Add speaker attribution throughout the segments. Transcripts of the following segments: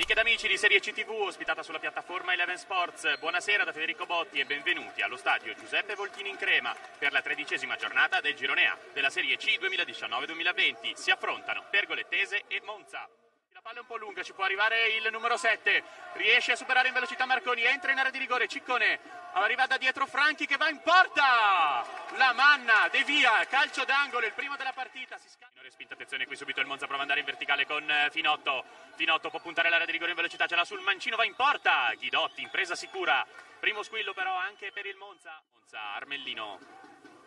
Speaker 1: Amiche ed amici di Serie CTV, ospitata sulla piattaforma Eleven Sports, buonasera da Federico Botti e benvenuti allo stadio Giuseppe Voltini in Crema per la 13ª giornata del Girone A della Serie C 2019-2020. Si affrontano Pergolettese e Monza. La palla è un po' lunga, ci può arrivare il numero 7, riesce a superare in velocità Marconi, entra in area di rigore, Ciccone, arriva da dietro Franchi che va in porta, la manna, devia, calcio d'angolo, il primo della partita, si scambia. Respinta, attenzione qui subito il Monza prova ad andare in verticale con Finotto può puntare l'area di rigore in velocità, ce l'ha sul mancino, va in porta, Ghidotti, impresa sicura, primo squillo però anche per il Monza, Armellino.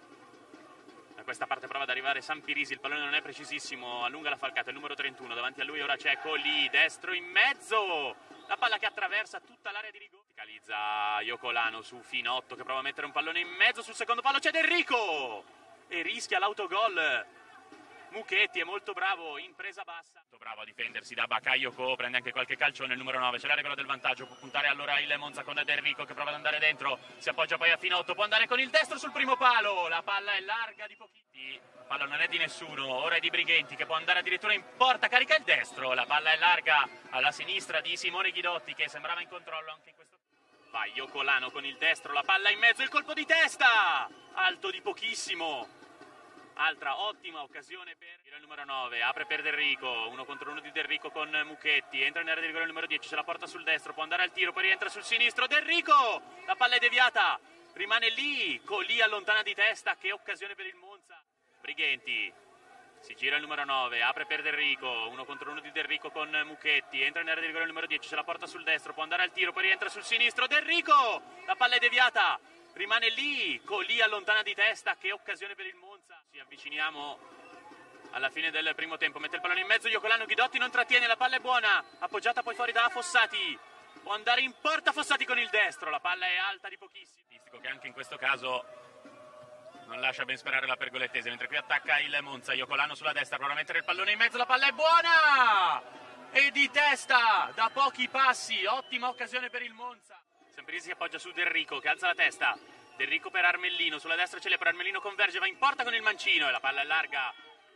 Speaker 1: Da questa parte prova ad arrivare Sampirisi, il pallone non è precisissimo, allunga la falcata, il numero 31, davanti a lui ora c'è Colli, destro in mezzo, la palla che attraversa tutta l'area di rigore. Focalizza Iocolano su Finotto che prova a mettere un pallone in mezzo, sul secondo palo c'è Derrico e rischia l'autogol. Muchetti è molto bravo in presa bassa, molto bravo a difendersi da Bakayoko, prende anche qualche calcione il numero 9, c'è la regola del vantaggio, può puntare allora il Monza con Derrico che prova ad andare dentro, si appoggia poi a Finotto, può andare con il destro sul primo palo, la palla è larga di pochini, la palla non è di nessuno, ora è di Brighenti che può andare addirittura in porta, carica il destro, la palla è larga alla sinistra di Simone Ghidotti che sembrava in controllo anche in questo. Va Iocolano con il destro, la palla in mezzo, il colpo di testa, alto di pochissimo. Altra ottima occasione per il numero 9, apre per Derrico, 1 contro 1 di Derrico con Muchetti, entra in area di rigore il numero 10, ce la porta sul destro, può andare al tiro, poi rientra sul sinistro, Derrico, la palla è deviata, rimane lì, Colì allontana di testa, che occasione per il Monza. Brighenti, si gira il numero 9, apre per Derrico, 1 contro 1 di Derrico con Muchetti, entra in area di rigore il numero 10, ce la porta sul destro, può andare al tiro, poi rientra sul sinistro, Derrico, la palla è deviata, rimane lì, Colì allontana di testa, che occasione per il Monza. Ci avviciniamo alla fine del primo tempo, mette il pallone in mezzo, Iocolano, Ghidotti non trattiene, la palla è buona, appoggiata poi fuori da Fossati, può andare in porta Fossati con il destro, la palla è alta di pochissimo, che anche in questo caso non lascia ben sperare la Pergolettese, mentre qui attacca il Monza, Iocolano sulla destra, prova a mettere il pallone in mezzo, la palla è buona e di testa da pochi passi, ottima occasione per il Monza. Sampirisi si appoggia su Derrico che alza la testa, Derrico per Armellino, sulla destra ce l'è per Armellino, converge, va in porta con il mancino e la palla è larga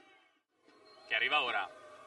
Speaker 1: che arriva ora.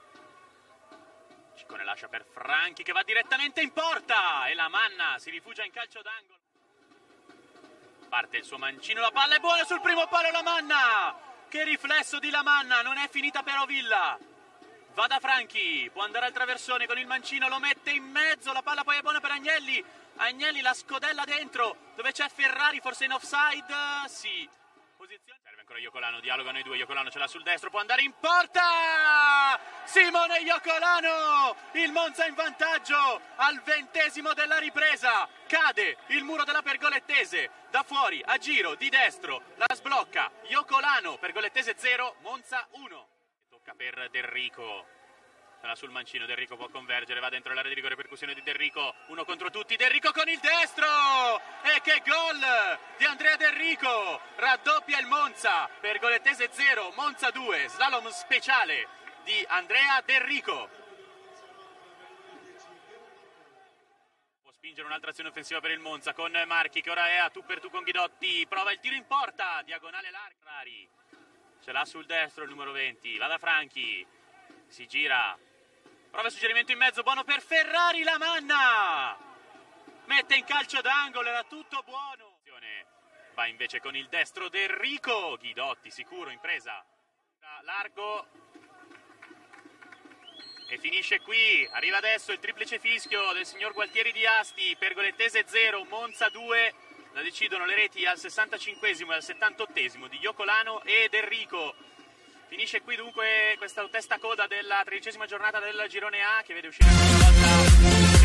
Speaker 1: Ciccone lascia per Franchi che va direttamente in porta e la manna si rifugia in calcio d'angolo. Parte il suo mancino, la palla è buona sul primo palo, la manna! Che riflesso di la manna, non è finita per Ovilla. Va da Franchi, può andare al traversone con il mancino, lo mette in mezzo, la palla poi è buona per Agnelli. Agnelli la scodella dentro, dove c'è Ferrari, forse in offside, sì. Posizione. Serve ancora Iocolano, dialogano i due, Iocolano ce l'ha sul destro, può andare in porta! Simone Iocolano! Il Monza in vantaggio al 20° della ripresa. Cade il muro della Pergolettese, da fuori, a giro, di destro, la sblocca. Iocolano, Pergolettese 0, Monza 1. Tocca per Derrico. Sul mancino, Derrico può convergere, va dentro l'area di rigore, percussione di Derrico, 1 contro tutti, Derrico con il destro e che gol di Andrea Derrico, raddoppia il Monza, Pergolettese 0, Monza 2, slalom speciale di Andrea Derrico. Può spingere un'altra azione offensiva per il Monza con Marchi che ora è a tu per tu con Ghidotti, prova il tiro in porta, diagonale larga, ce l'ha sul destro il numero 20, va da Franchi, si gira, prova il suggerimento in mezzo, buono per Ferrari, la manna mette in calcio d'angolo, era tutto buono, va invece con il destro Derrico, Ghidotti sicuro in presa, largo e finisce qui. Arriva adesso il triplice fischio del signor Gualtieri di Asti, Pergolettese 0, Monza 2, la decidono le reti al 65esimo e al 78esimo di Iocolano e Derrico. Finisce qui dunque questa testa coda della 13ª giornata del Girone A che vede uscire una volta